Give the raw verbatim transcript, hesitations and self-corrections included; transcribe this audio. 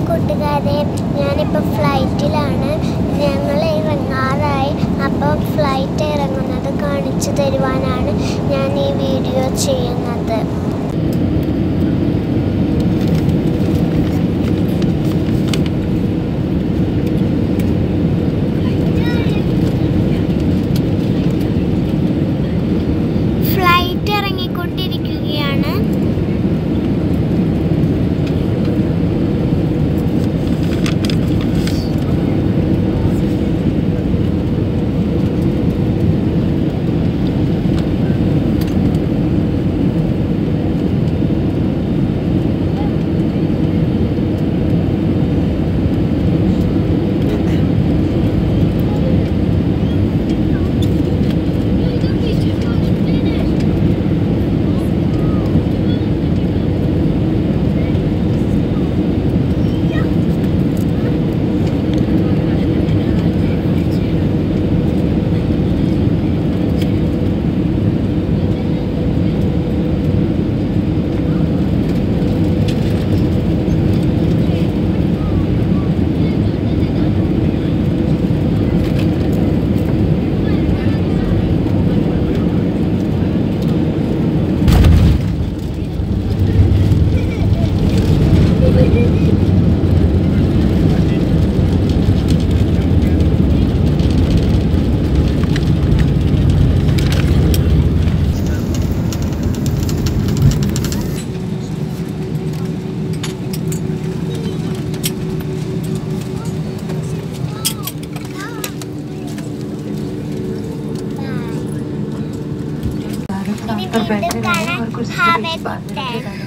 കൂട്ടുകാരെ, ഞാനിപ്പോൾ ഫ്ലൈറ്റിലാണ്. ഞങ്ങൾ ഇറങ്ങാറായി. അപ്പോൾ ഫ്ലൈറ്റ് ഇറങ്ങുന്നത് കാണിച്ചു തരുവാനാണ് ഞാൻ ഈ വീഡിയോ ചെയ്യുന്നത്. ഫ്ലൈറ്റ് ഇറങ്ങിക്കൊണ്ടിരിക്കുകയാണ്. Have a good day.